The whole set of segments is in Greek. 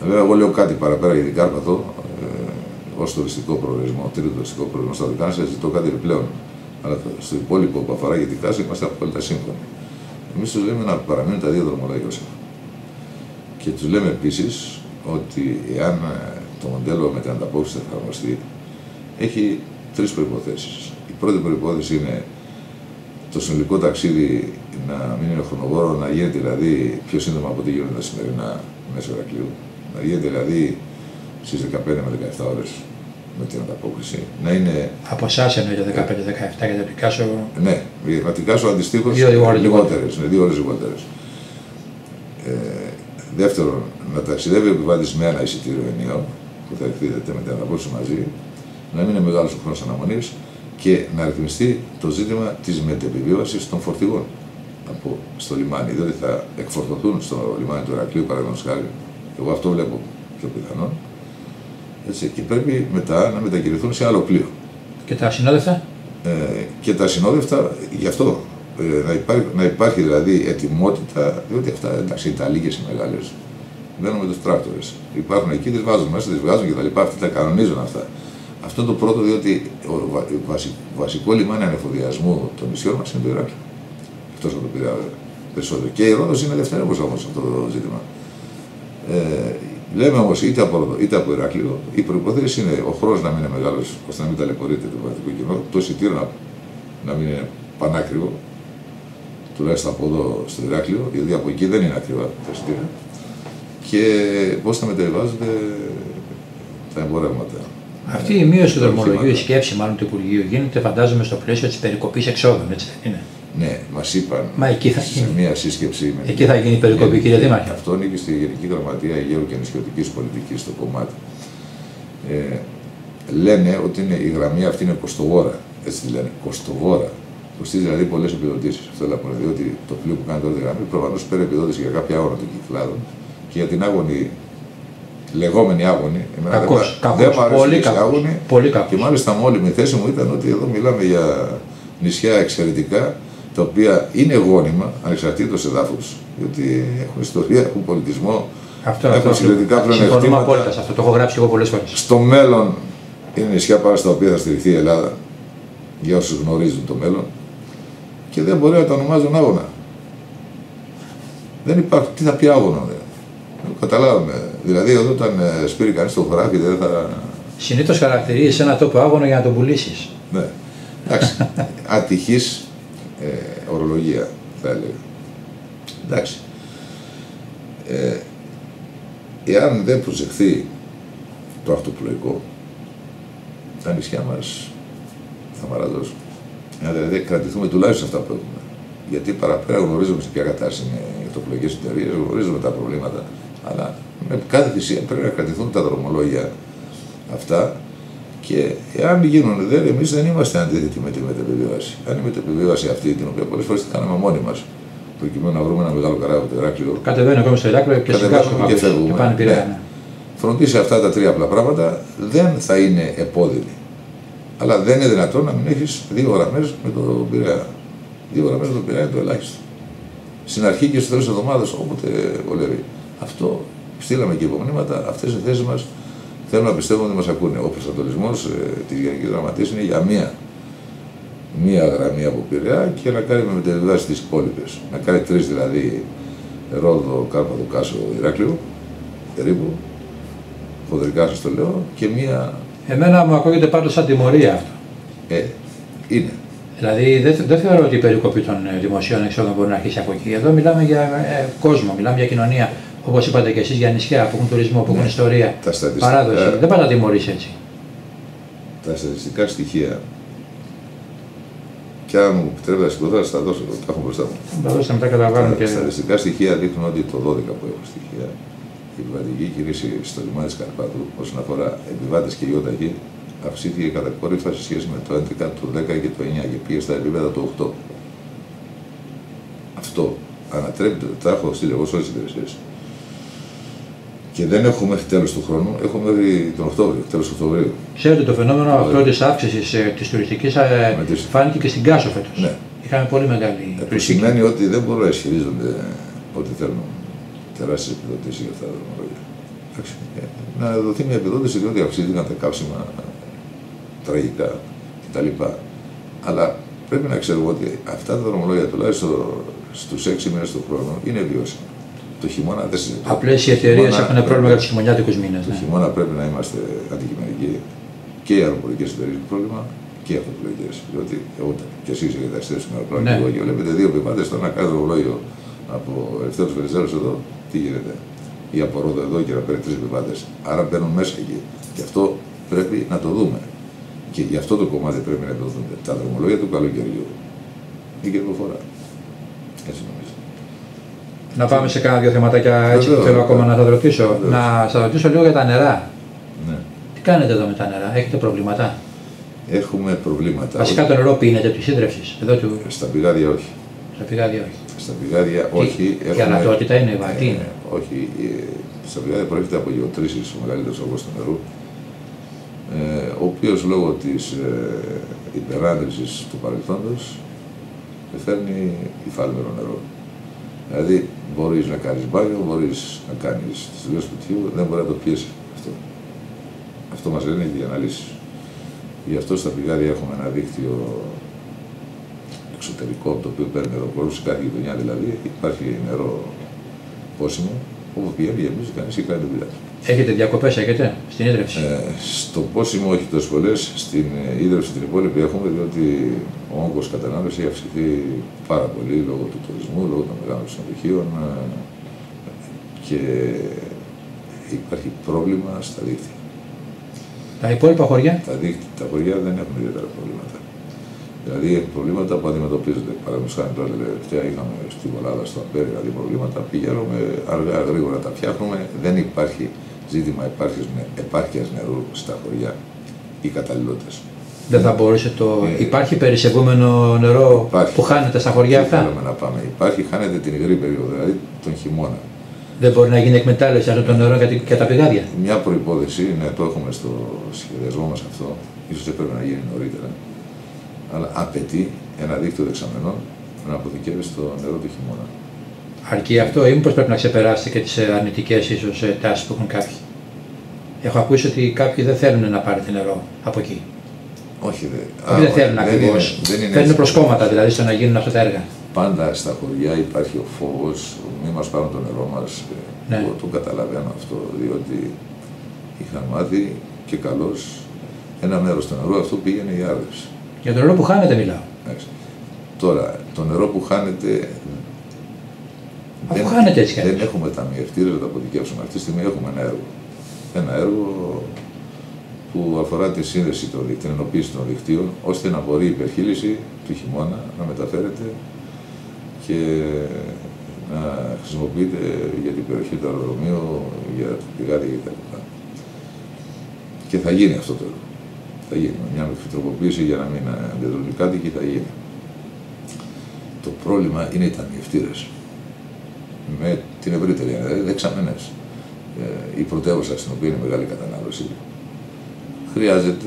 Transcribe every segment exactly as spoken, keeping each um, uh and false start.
Βέβαια, εγώ λέω κάτι παραπέρα για την Κάρπαθο, ε, ως τουριστικό προορισμό, τρίτο τουριστικό προορισμό στα Δυτικά, σας ζητώ κάτι επιπλέον. Αλλά στο υπόλοιπο που αφορά για την Κάση είμαστε απόλυτα σύμφωνοι. Εμείς τους λέμε να παραμείνουν τα δύο δρομολόγια όσο. Και τους λέμε επίσης ότι εάν το μοντέλο με την ανταπόκριση θα εφαρμοστεί, έχει τρεις προϋποθέσεις. Η πρώτη προϋπόθεση είναι το συνολικό ταξίδι να μην είναι χρονοβόρο, να γίνεται δηλαδή πιο σύντομα από ό,τι γίνονται τα σημερινά μέσω Ηρακλείου. Να γίνεται δηλαδή στις δεκαπέντε με δεκαεπτά ώρες με την ανταπόκριση. Να είναι... Από εσάς εννοείται δεκαπέντε δεκαεπτά για το Πικάσο. Ναι, για το Πικάσο αντιστοίχως λιγότερες, είναι δύο ώρες λιγότερες. Ε, δεύτερον, να ταξιδεύει ο επιβάτης με ένα εισιτήριο ενιαίο που θα εκδίδεται με την ανταπόκριση μαζί, να μην είναι μεγάλος ο χρόνος αναμονής και να ρυθμιστεί το ζήτημα της μετεπιβίβασης των φορτηγών από, στο λιμάνι, διότι θα εκφορτωθούν στο λιμάνι του Ηρακλείου, παραδείγματος χάρη. Εγώ αυτό βλέπω πιο πιθανόν. Έτσι, και πρέπει μετά να μετακινηθούν σε άλλο πλοίο. Και τα ασυνόδευτα. Ε, και τα ασυνόδευτα γι' αυτό. Ε, να, υπάρχει, να υπάρχει δηλαδή ετοιμότητα, διότι αυτά εντάξει, οι Ιταλικές οι μεγάλες μπαίνουν με τους τράκτορες. Υπάρχουν εκεί, τις βάζουν μέσα, τις βγάζουν κτλ. Αυτοί τα κανονίζουν αυτά. Αυτό είναι το πρώτο, διότι το βασικό, βασικό λιμάνι ανεφοδιασμού των νησιών μας είναι το Ηράκλειο. Εκτός από το Πειραιά περισσότερο. Και η Ρόδος είναι δευτερεύουσα όμως αυτό το ζήτημα. Ε, λέμε όμως είτε από Ρόδο είτε από Ηράκλειο, η προϋπόθεση είναι ο χρόνος να μην είναι μεγάλος, ώστε να μην ταλαιπωρείται το πραγματικό κοινό, το εισιτήριο να, να μην είναι πανάκριβο, τουλάχιστον από εδώ στο Ηράκλειο, γιατί από εκεί δεν είναι ακριβά τα εισιτήρια, και πώς θα μεταβιβάζονται τα εμπορεύματα. Αυτή η μείωση του δρομολογίου, η σκέψη μάλλον του Υπουργείου, γίνεται φαντάζομαι στο πλαίσιο της περικοπής εξόδων, έτσι δεν είναι? Ναι, μας είπαν Μα εκεί θα σε γίνει. μια σύσκεψη. Με εκεί θα γίνει η περικοπή, κύριε Δήμαρχε. Αυτό ανήκει στη Γενική Γραμματεία Αιγαίου και Νησιωτικής Πολιτικής στο κομμάτι. Ε, λένε ότι είναι, η γραμμή αυτή είναι κοστοβόρα. Έτσι τη λένε, κοστοβόρα. Κοστίζει δηλαδή πολλές επιδοτήσεις. Αυτό θα πούμε, διότι το πλοίο που κάνει τώρα τη γραμμή προφανώς παίρνει επιδότηση για κάποια άγωνα των κυκλάδων και για την άγωνη, λεγόμενη άγωνη. Εμένα κακός, δεν, κακός, δεν μου αρέσει πολύ η άγωνη. Πολύ και μάλιστα μόλιμη θέση μου ήταν ότι εδώ μιλάμε για νησιά εξαιρετικά, τα οποία είναι γόνιμα, ανεξαρτήτως εδάφους, διότι έχουν ιστορία, έχουν πολιτισμό, αυτό, έχουν συγκριτικά πλεονεκτήματα. Συμφωνούμε απόλυτα σε αυτό, το έχω γράψει εγώ πολλές φορές. Στο μέλλον είναι νησιά πάνω στα οποία θα στηριχθεί η Ελλάδα, για όσους γνωρίζουν το μέλλον, και δεν μπορεί να τα ονομάζουν άγωνα. Δεν υπάρχει, τι θα πει άγωνο, δε. Καταλάβαμε. Δηλαδή, εδώ όταν σπείρει κανείς το χωράφι, δεν θα. Συνήθως χαρακτηρίζεις ένα τόπο άγωνο για να τον πουλήσεις. Ναι. Εντάξει. Ατυχής ε, ορολογία, θα έλεγα. Εντάξει. Ε, εάν δεν προσεχθεί το αρτοπλοϊκό, τα νησιά μας θα μαραζώσουν. Αν δηλαδή κρατηθούμε τουλάχιστον αυτά που έχουμε. Γιατί παραπέρα γνωρίζουμε σε ποια κατάσταση είναι οι αρτοπλοϊκές εταιρείες, γνωρίζουμε τα προβλήματα. Αλλά με κάθε θυσία πρέπει να κρατηθούν τα δρομολόγια αυτά. Και εάν γίνουν, δεν, εμείς δεν είμαστε αντίθετοι με τη μετεπιβίβαση. Αν η μετεπιβίβαση αυτή, την οποία πολλές φορές την κάναμε μόνοι μας, προκειμένου να βρούμε ένα μεγάλο καράβι από το Ηράκλειο. Κατεβαίνω ακόμη στο Ηράκλειο και κατεβαίνουμε και φεύγουμε. Και πάνε Πειραιά. Ναι. Φροντίσει αυτά τα τρία απλά πράγματα, δεν θα είναι επώδυνη. Αλλά δεν είναι δυνατόν να μην έχεις δύο γραμμές με το Πειραιά. Δύο γραμμές με το Πειραιά είναι το ελάχιστο. Στην αρχή και στο τέλος της εβδομάδας, όποτε βολεύει. Αυτό στείλαμε και υπομνήματα, αυτές οι θέσεις μας. Θέλω να πιστεύω ότι μας ακούνε. Ο προσανατολισμός ε, της Γενικής Γραμματείας είναι για μία, μία γραμμή από Πειραιά και να κάνει με μετεβιβάσεις τις υπόλοιπες. Να κάνει τρεις δηλαδή, Ρόδο, Κάρπαθο, Κάσο, Ηράκλειο, περίπου, χοντρικά σας το λέω, και μία... Εμένα μου ακούγεται πάντως σαν τιμωρία αυτό. Ε, είναι. Δηλαδή δεν, δεν θεωρώ ότι η περικοπή των δημοσίων εξόδων μπορεί να αρχίσει από εκεί. Εδώ μιλάμε για ε, κόσμο, μιλάμε για κοινωνία. Όπως είπατε και εσείς, για νησιά που έχουν τουρισμό, που έχουν ιστορία, παράδοση. Δεν πάει να τιμωρήσει έτσι. Τα στατιστικά στοιχεία, και αν μου επιτρέπετε να σηκωθώ, θα τα δώσω, τα έχω μπροστά μου. Τα δώσω μετά καταλαβαίνω και... Τα στατιστικά στοιχεία δείχνουν ότι το δώδεκα που έχω στοιχεία, η επιβατική κίνηση στο λιμάνι της Καρπάτου, όσον αφορά επιβάτες και γιοταχή, αυξήθηκε κατακόρυφα σε σχέση με το έντεκα, το δέκα και το εννιά και πήγε στα επίπεδα του οκτώ. Αυτό ανατρέπεται, τα έχω στείλει εγώ σε όλες τις υπηρεσίες. Και δεν έχουμε μέχρι τέλος του χρόνου, έχουμε μέχρι τον Οκτώβριο, τέλος του Οκτωβρίου. Ξέρετε, το φαινόμενο αυτό της αύξησης ε, της τουριστικής ε, τις... φάνηκε και στην Κάσο φέτος. Ναι. Είχαμε πολύ μεγάλη ε, τουριστική. Σημαίνει ότι δεν μπορούν να ισχυρίζονται ότι θέλουν τεράστιες επιδοτήσεις για αυτά τα δρομολόγια. Εντάξει, να δοθεί μια επιδότηση διότι αυξήθηκαν τα καύσιμα τραγικά κτλ. Αλλά πρέπει να ξέρουμε ότι αυτά τα δρομολόγια τουλάχιστον στους έξι μήνες του χρόνου είναι βιώσιμα. Το χειμώνα δεν συζητάμε. Απλές οι εταιρείες έχουν πρόβλημα για τους χειμωνιάτικους μήνες. Το ναι. χειμώνα πρέπει να είμαστε αντικειμενικοί και οι αεροπορικές εταιρείες έχουν πρόβλημα και οι αυτοπλοϊκές. Διότι εγώ και εσείς έχετε ταξιδέψει με αεροπλάνο ναι. και βλέπετε δύο επιβάτες στο ένα κάθε δρομολόγιο από Ελευθέρους Βενιζέλους εδώ, τι γίνεται. Ή από Ρόδο εδώ και να παίρνει τρεις επιβάτες. Άρα μπαίνουν μέσα εκεί. Και αυτό πρέπει να το δούμε. Και γι' αυτό το κομμάτι πρέπει να επιδοθούνται τα δρομολόγια του καλοκαιριού. Η κερδοφορά. Έτσι νομίζω. Να πάμε σε κάνα δύο θεματάκια έτσι που θέλω ακόμα να σας ρωτήσω. Βεβαίως. Να σας ρωτήσω λίγο για τα νερά. Ναι. Τι κάνετε εδώ με τα νερά, έχετε προβλήματα? Έχουμε προβλήματα. Βασικά το νερό πίνετε τη σύντρευσης. Εδώ του... Στα πηγάδια όχι. Στα πηγάδια όχι. Στα πηγάδια όχι. Η γαλατότητα είναι βατή. Ε, όχι. Στα πηγάδια προέρχεται από γεωτρήσεις ο μεγαλύτερος όγκος του νερού. Ε, ο οποίος λόγω της ε, υπεράντρησης του παρελθόντος φέρνει υφάλμενο νερό. Δηλαδή μπορείς να κάνεις μπάνιο, μπορείς να κάνεις τις δουλειές του σπιτιού, δεν μπορεί να το πιέσει αυτό. Αυτό μας λένε και οι αναλύσεις. Γι' αυτό στα πηγάδια έχουμε ένα δίκτυο εξωτερικό, το οποίο παίρνει νερό σε κάθε γειτονιά δηλαδή, υπάρχει νερό πόσιμο, όπου πηγαίνει, γεμίζει κανείς και κάνει τη δουλειά. Έχετε διακοπές, έχετε στην ίδρυυση? Ε, στο πόσιμο όχι τόσο πολλές, στην ίδρυυση την υπόλοιπη έχουμε, διότι ο όγκος κατανάλωσης έχει αυξηθεί πάρα πολύ λόγω του τουρισμού, λόγω των μεγάλων ξενοδοχείων και υπάρχει πρόβλημα στα δίκτυα. Τα υπόλοιπα χωριά? Τα, δίκτυα, τα χωριά δεν έχουν ιδιαίτερα προβλήματα. Δηλαδή έχουν προβλήματα που αντιμετωπίζονται. Παραδείγματος χάρη τώρα τελευταία είχαμε στη Βολάδα, στο Αμπέρι, δηλαδή προβλήματα. Πηγαίνουμε αργά, γρήγορα τα φτιάχνουμε. Δεν υπάρχει ζήτημα επάρκειας νερού στα χωριά ή καταλληλότητες. Δεν θα μπορούσε το. Ε, υπάρχει περισσευόμενο νερό υπάρχει, που χάνεται στα χωριά αυτά? Θέλουμε να πάμε. Υπάρχει, χάνεται την υγρή περίοδο, δηλαδή τον χειμώνα. Δεν μπορεί να γίνει εκμετάλλευση αυτών των νερών και τα πηγάδια? Μια προϋπόθεση, ναι, το έχουμε στο σχεδιασμό μας αυτό, ίσως έπρεπε να γίνει νωρίτερα. Αλλά απαιτεί ένα δίκτυο δεξαμενών να αποθηκεύει στο νερό του χειμώνα. Αρκεί αυτό ή μήπως πρέπει να ξεπεράσετε και τις αρνητικές ίσως τάσεις που έχουν κάποιοι? Έχω ακούσει ότι κάποιοι δεν θέλουν να πάρετε νερό από εκεί. Όχι, δε. Όχι, δεν θέλουν ακριβώς. Θέλουν προσκόμματα δηλαδή στο να γίνουν αυτά τα έργα. Πάντα στα χωριά υπάρχει ο φόβος, μη μας πάρουν το νερό μας. Ναι. Εγώ το καταλαβαίνω αυτό, διότι είχαν μάθει και καλώς ένα μέρος του νερού αυτό πήγαινε η άρδευση. Για το νερό που χάνεται μιλάω. Έτσι. Τώρα, το νερό που χάνεται. Αφού δεν, χάνεται έτσι. Δεν έχουμε ταμιευτήρες να το αποθηκεύσουμε. Αυτή τη στιγμή έχουμε ένα έργο. Ένα έργο που αφορά τη σύνδεση, την ενοποίηση των δικτύων, ώστε να μπορεί η υπερχείληση του χειμώνα να μεταφέρεται και να χρησιμοποιείται για την περιοχή του αεροδρομίου, για το πηγάδι κτλ. Και θα γίνει αυτό το έργο. Θα γίνει μια μικρή τροποποίηση για να μην αντιδρούν κάτι και θα γίνει. Το πρόβλημα είναι οι ταμιευτήρες. Με την ευρύτερη, δηλαδή δεξαμενές. Η πρωτεύουσα στην οποία είναι μεγάλη κατανάλωση χρειάζεται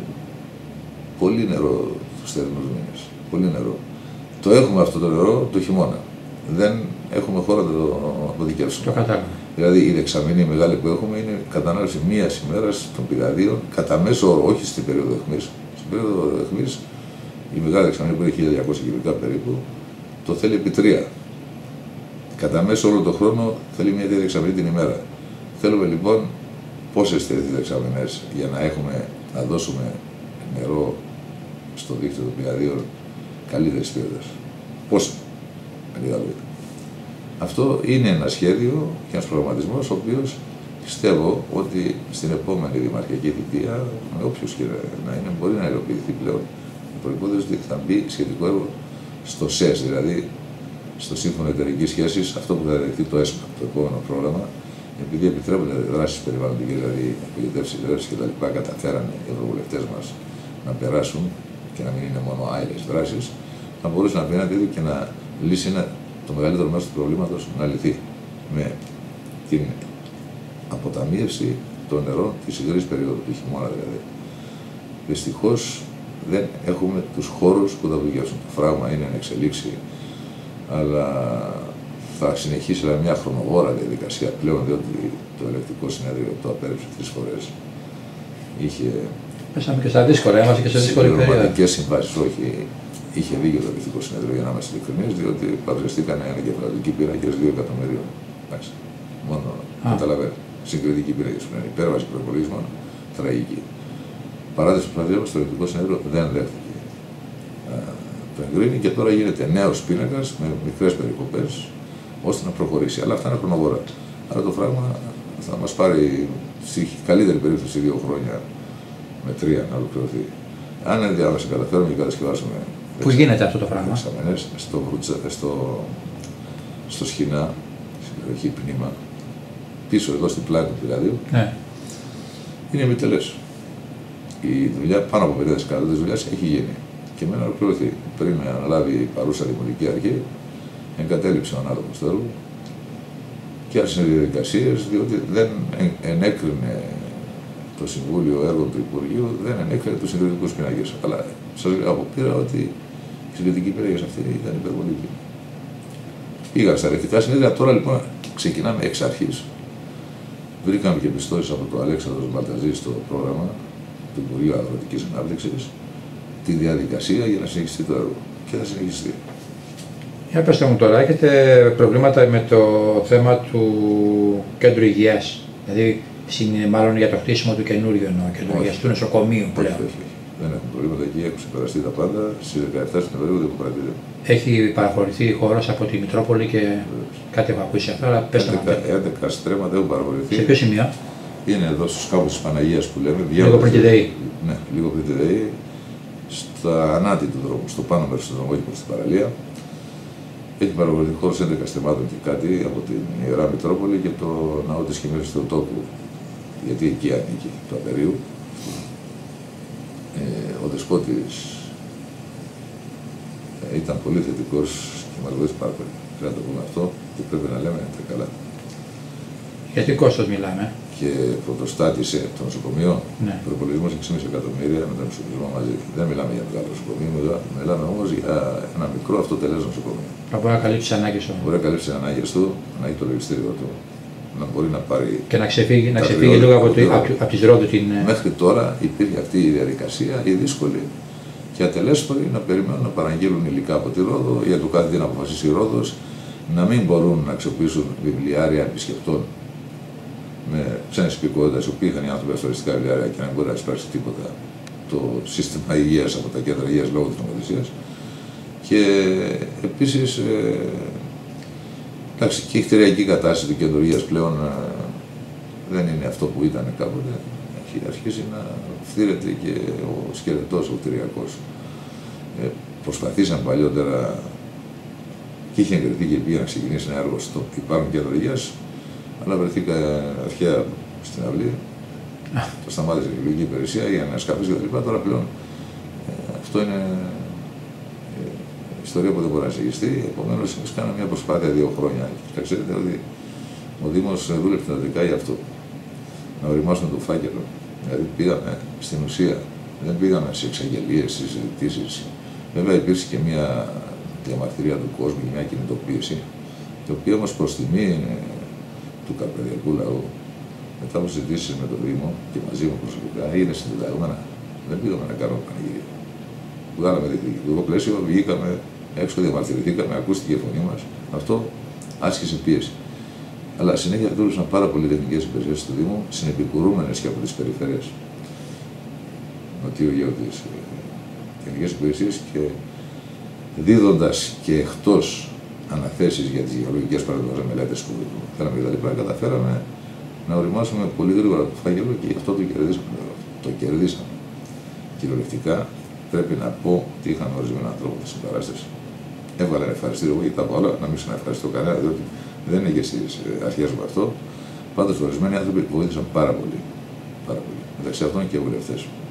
πολύ νερό στους θερινούς μήνες. Πολύ νερό. Το έχουμε αυτό το νερό το χειμώνα. Δεν έχουμε χώρο να το αποθηκεύσουμε. Το κατάλαβα. Δηλαδή η δεξαμενή μεγάλη που έχουμε είναι κατανάλωση μία ημέρα των πηγαδίων κατά μέσο όρο, όχι στην περίοδο αιχμής. Στην περίοδο αιχμής η μεγάλη δεξαμενή που είναι χίλια διακόσια κυβικά περίπου το θέλει επί τρία. Κατά μέσο όλο τον χρόνο θέλει μια τέτοια δεξαμενή την ημέρα. Θέλουμε λοιπόν πόσες τέτοιες δεξαμενές για να έχουμε, να δώσουμε νερό στο δίκτυο των πηγαδίων καλύτερης ποιότητας. Πόσα. Αυτό είναι ένα σχέδιο και ένας προγραμματισμός ο οποίος πιστεύω ότι στην επόμενη δημαρχιακή θητεία, με όποιος και να είναι, μπορεί να υλοποιηθεί πλέον. Η προϋπόθεση ότι θα μπει σχετικό έργο στο ΣΕΣ, δηλαδή στο Σύμφωνο Εταιρικής Σχέσης, αυτό που θα δεχτεί το ΕΣΠΑ, το επόμενο πρόγραμμα, επειδή επιτρέπονται δράσεις περιβαλλοντικές, δηλαδή απογοητεύσεις, ρεύσεις κτλ. Καταφέρανε οι ευρωβουλευτές μας να περάσουν και να μην είναι μόνο άειλες δράσεις, θα μπορούσε να πει ένα τέτοιο και να λύσει ένα, το μεγαλύτερο μέρος του προβλήματος να λυθεί με την αποταμίευση των νερών της υγρής περίοδου, του χειμώνα δηλαδή. Δυστυχώς δεν έχουμε τους χώρους που θα βοηθήσουν. Το φράγμα είναι εν εξελίξη, αλλά θα συνεχίσει με μια χρονοβόρα διαδικασία πλέον, διότι το ελεκτικό συνέδριο το απέρριψε τρεις φορές. Είχε. Πέσαμε και στα δύσκολα, είμαστε και σε δύσκολη περίοδο. Συμπληρωματικές συμβάσεις, όχι. Είχε δίκιο το ελεκτικό συνέδριο για να είμαστε ειλικρινείς, διότι παρουσιαστήκαν ένα κεφαλαιοτική πίνακες δύο εκατομμυρίων. Εντάξει. Μόνο καταλαβαίνετε. Συγκριτική πίνακες που είναι υπέρβαση προπολογισμών, τραγική. Παράταση του προβλήματος στο ελεκτικό συνέδριο δεν δέχτηκε. Το εγκρίνει και τώρα γίνεται νέος πίνακας με μικρές περικοπές ώστε να προχωρήσει. Αλλά αυτά είναι χρονοβόρα. Άρα το πράγμα θα μας πάρει στη καλύτερη περίπτωση δύο χρόνια με τρία να ολοκληρωθεί. Αν ενδιάμεσα καταφέρουμε και κατασκευάσουμε. Πού γίνεται αυτό το πράγμα? Στο, στο, στο Σχοινά, στην περιοχή Πνήμα, πίσω εδώ στην πλάτη του πυραδίου, ναι. Είναι επιτελές. Η δουλειά, πάνω από πενήντα τοις εκατό της δουλειάς έχει γίνει και μένει να ολοκληρωθεί. Πριν αναλάβει η παρούσα δημοτική αρχή, εγκατέλειψε ο ανάλογος του έργου και άρχισαν διαδικασίες, διότι δεν ενέκρινε το Συμβούλιο Έργων του Υπουργείου, δεν ενέκρινε τους συγκριτικούς πίνακες. Αλλά σας λέω από πείρα ότι οι συγκριτικοί πίνακες αυτοί ήταν υπερβολικοί. Πήγαν στα ελεκτικά συνέδρια, τώρα λοιπόν ξεκινάμε εξ αρχής. Βρήκαμε και πιστώσεις από το Αλέξανδρος Μπαλταζή στο πρόγραμμα του Υπουργείου Αγροτικής Ανάπτυξης τη διαδικασία για να συνεχιστεί το έργο. Και θα συνεχιστεί. Για πέστε μου τώρα, έχετε προβλήματα με το θέμα του κέντρου υγείας, δηλαδή μάλλον για το χτίσιμο του καινούριου εννοώ, κέντρου υγείας, του νοσοκομείου πλέον. Όχι, όχι, όχι. Δεν έχουμε προβλήματα εκεί, έχουν ξεπεραστεί τα πάντα. Στις δεκαεπτά Σεπτεμβρίου δεν παρατηρείται. Έχει παραχωρηθεί χώρος από τη Μητρόπολη και κάτι έχω ακούσει αυτό, αλλά πέστε μου. έντεκα στρέμματα έχουν παραχωρηθεί. Σε ποιο σημείο? Είναι εδώ στους κάμπους της Παναγίας που λέμε. Λίγο πριν τη ΔΕΗ. Ναι, λίγο πριν τη ΔΕΗ. Στα ανάτι του δρόμου, στο πάνω μέρος του δρόμου, όχι προς την παραλία. Έχει παραχωρηθεί χώρος έντεκα στρεμμάτων και κάτι από την Ιερά Μητρόπολη και το ναό της Χειμέρας του Θεοτόκου. Γιατί εκεί ανήκει του Απερίου. Ε, ο Δεσπότης ε, ήταν πολύ θετικός και μας βοήθησε πάρα πολύ. Πρέπει να το πούμε αυτό και πρέπει να λέμε τα καλά. Για τι κόστος μιλάμε? Και πρωτοστάτησε το νοσοκομείο, ναι. Προπολογισμός έξι κόμμα πέντε εκατομμύρια με τον νοσοκομείο μαζί. Δεν μιλάμε για μεγάλο νοσοκομείο, μιλάμε όμως για ένα μικρό αυτοτελές νοσοκομείο. Θα μπορεί να καλύψει τις ανάγκες του. Μπορεί να καλύψει τις ανάγκες του, να έχει το λογιστήριο του, να μπορεί να πάρει. Και να ξεφύγει, να ξεφύγει λίγο από, από, από τις Ρόδου την. Μέχρι τώρα υπήρχε αυτή η διαδικασία, η δύσκολη και ατελέσφοροι να περιμένουν να παραγγείλουν υλικά από τη Ρόδο, για το κάθε τι να αποφασίσει η Ρόδος, να μην μπορούν να αξιοποιήσουν βιβλιάρια επισκεπτών με ξένες υπηκότητες, οι οποίοι είχαν οι άνθρωποι ασφαλιστικά βιβλιάρια και να μην μπορεί να εισπράξει τίποτα το σύστημα υγείας από τα κέντρα υγείας λόγω της νομοθεσίας. Και επίσης, ε, εντάξει, και η κτηριακή κατάσταση του κέντρου υγείας πλέον ε, δεν είναι αυτό που ήταν κάποτε. Έχει αρχίσει να φθήρεται και ο σκελετός, ο κτηριακός. Ε, προσπαθήσαν παλιότερα και είχε εγκριθεί και πήγε να ξεκινήσει ένα έργο στο υπάρχον κέντρο υγείας, αλλά βρεθήκα αρχαία στην αυλή, το σταμάτησε η λογική υπηρεσία, για να σκαφείς και τα λοιπά. Τώρα πλέον ε, αυτό είναι ε, ιστορία που δεν μπορεί να συνεχιστεί. Επομένως, εμείς κάναμε μια προσπάθεια δύο χρόνια. Και ξέρετε ότι ο Δήμος δούλεψε εντατικά για αυτό. Να οριμάσουμε το φάκελο. Δηλαδή πήγαμε στην ουσία, δεν πήγαμε σε εξαγγελίες, σε συζητήσεις. Βέβαια υπήρξε και μια διαμαρτυρία του κόσμου, μια κινητοποίηση, η οποία όμως προς τιμή του καρπαιδιακού λαού, μετά από συζητήσεις με τον Δήμο και μαζί μου προσωπικά, είναι συντεταγμένα. Δεν πήγαμε να κάνουμε πανηγύρια. Βγάλαμε διεκδικητικό πλαίσιο, βγήκαμε έξω, διαμαρτυρηθήκαμε, ακούστηκε η φωνή μας. Αυτό άσκησε πίεση. Αλλά συνέχεια δούλεψαν πάρα πολλοί τεχνικές υπηρεσίες του Δήμου, συνεπικουρούμενες και από τις περιφέρειες. Νοτιού Γεώτης, τεχνικές υπηρεσίες και δίδοντας και εκτός αναθέσεις για τις γεωλογικές παραδείγματες μελέτες που θέλαμε κτλ. Καταφέραμε να οριμάσουμε πολύ γρήγορα το φάκελο και γι' αυτό το κερδίσαμε. Το κερδίσαμε. Κυριολεκτικά πρέπει να πω ότι είχαν ορισμένο ανθρώπου στην παράσταση. Έβγαλε ένα ευχαριστήριο εγώ γιατί τα όλα, να μην ξαναευχαριστώ κανένα, διότι δεν είναι και στις αρχές μου αυτό. Πάντως, ορισμένοι άνθρωποι βοήθησαν πάρα πολύ. Πάρα πολύ. Μεταξύ αυτών και οι βουλευτές.